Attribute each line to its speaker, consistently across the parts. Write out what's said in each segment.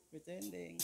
Speaker 1: Pretending.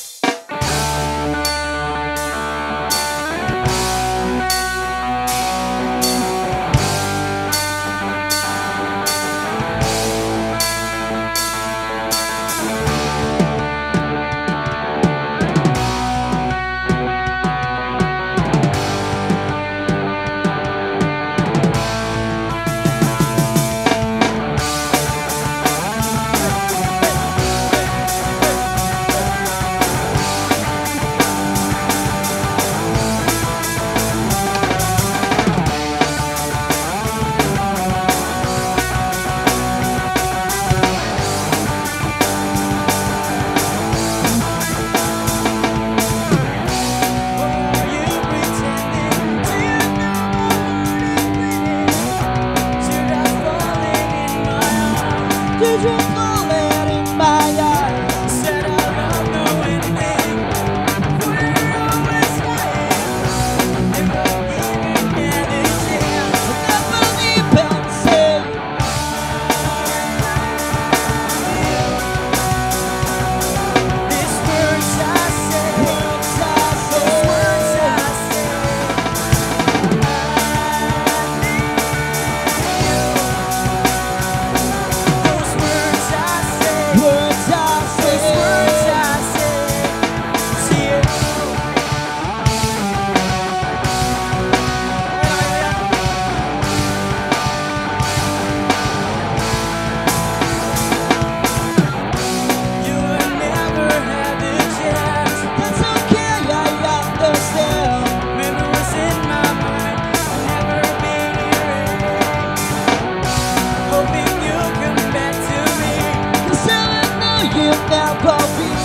Speaker 1: Did you fall in my eyes? Said I don't know anything. We're always fighting. Never even had a chance. Never even said. These words I say, those words I say. Those words I say, those words I say to you. You will never have the chance. That's okay, I understand. Memories in my mind, never being erased. Hoping you'll come back to me. 'Cause I know you'll never be